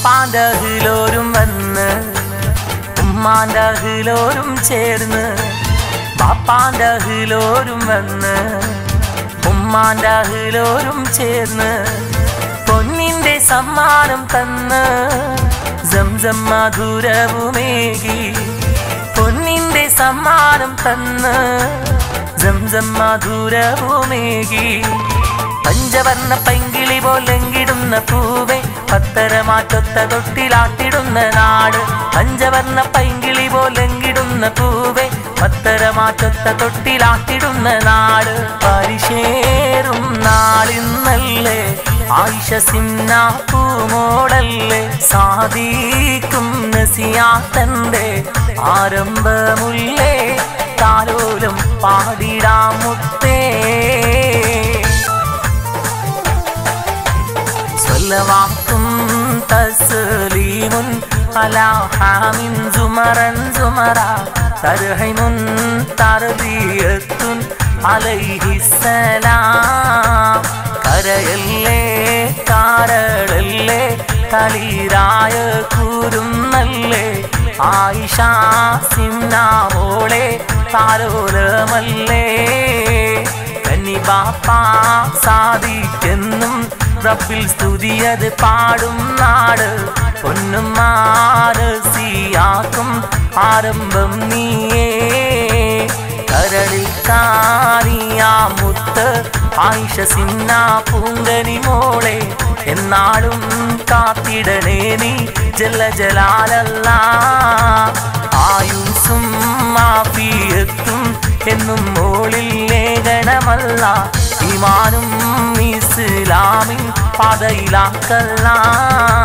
ബാപ്പാന്റെ അഹിലോരും വന്ന് ഉമ്മാന്റെ അഹിലോരും ചേർന്ന് ബാപ്പാന്റെ അഹിലോരും വന്ന് ഉമ്മാന്റെ അഹിലോരും ചേർന്ന് പൊന്നിന്റെ സമ്മാനം തന്ന് സംസം മധുരവുമേകി പൊന്നിന്റെ സമ്മാനം തന്ന് സംസം മധുരവുമേകി പഞ്ചവർണ്ണ പൈങ്കിളി പോലെങ്കിടുന്ന പൂവേ പത്തരമാറ്റൊത്ത തൊട്ടിലാട്ടിടുന്ന നാട് പഞ്ചവർണ്ണ പൈങ്കിളി പോലെങ്കിടുന്ന പൂവേ പത്തരമാറ്റൊത്ത തൊട്ടിലാട്ടിടുന്ന നാട് പരിശേറും നാളിന്നല്ലേ ആയിഷ സിംന പൂമോടല്ലേ സാദിക്കും നസിയാത്തന്റെ ആരംഭമുല്ലേ താലോലം പാടിടാം മുത്തേ സ്വല്ലവാത്തും തസ്ലീമുൻ അലാ ഹാമിൻ സുമറൻ സുമറ തർഹിമുൻ തർബിയത്തുൻ അലൈഹിസ്സലാം കരയല്ലേ കാരളല്ലേ കളിരായ കൂരുന്നല്ലേ ആയിഷ സിംന മോളെ താലോലമല്ലേ കന്നി ബാപ്പ സാദിക്കെന്നും റബ്ബിൽ സ്തുതിയത് പാടും നാട് പൊന്നും മാനസിയാക്കും ആരംഭം നീയേ കരളിൽ കാണിയാ മുത്ത് ആയിഷ സിംന പൂങ്കനി മോളെ എന്നാളും കാത്തിടണേ നീ ജല്ല ജലാലല്ലാ ആയുസ്സും മാഫിയത്തും എന്നും മോളിൽ ലേഖനമല്ല ഈമാനും ഇസ്ലാമിൻ പാതയിലാക്കല്ല